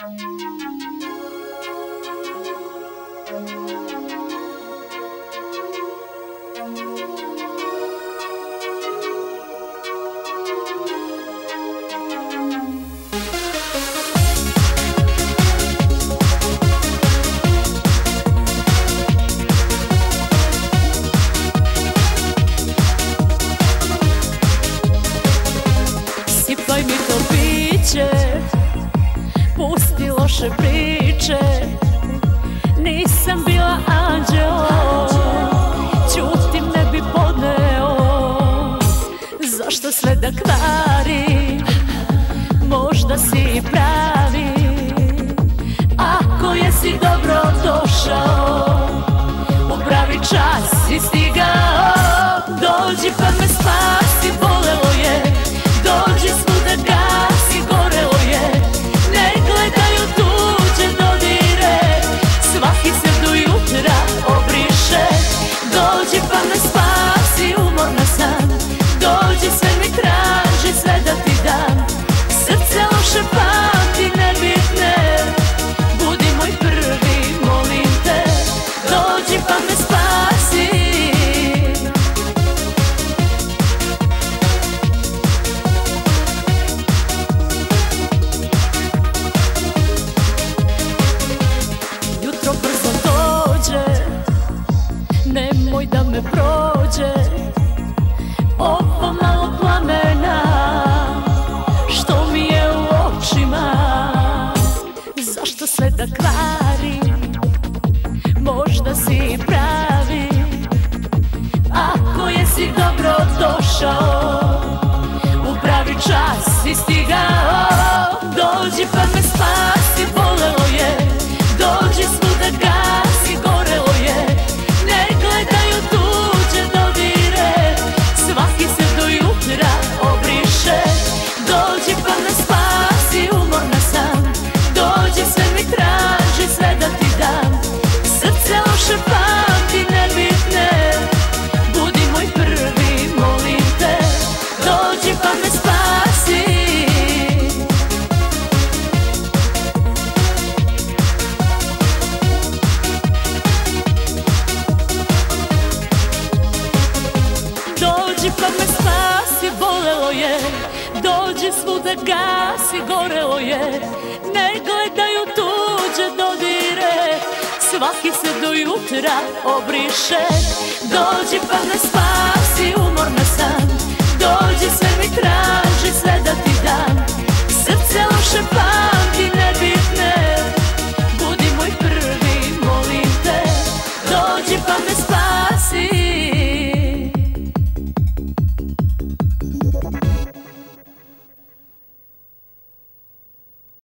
Sipaj mi to piće, pusti loše priče. Nisam bila anđeo, ćutim ne bi podneo. Zašto sve da kvari, možda si i pravi. Ako jesi dobro došao, u pravi čas si stigao. Dođi pa me spasi, bolelo je. Dođi svuda gasi, gorelo je. Ne gledaju tuđe dodire, svaki se do jutra obriše. Dođi pa me spasi, umorna sam. Dođi sve mi traži, sve da ti dam. Srce loše pamti nebitne, budi moj prvi, molim te. Dođi pa me spasi. Jutro brzo dođe, nemoj da me prođe ovo malo plamena što mi je u očima. Zašto sve da kvari, možda si i pravi. Ako jesi dobro došao, u pravi čas si stigao. Dođi pa me spasi, bolelo je. Dođi svuda gasi, gorelo je. Ne gledaju tuđe dodire, svaki se do jutra obriše. Dođi pa me spasi, umorna sam. Dođi sve mi traži, sve da ti dam. Srce loše pamti nebitne, budi moj prvi, molim te. Dođi pa me spasi. Dođi pa me spasi, bolelo je. Dođi svuda gasi, gorelo je. Ne gledaju tuđe dodire, svaki se do jutra obriše. Dođi pa me spasi, umorna sam. Dođi sve mi traži, sve da ti dam. Srce loše pamti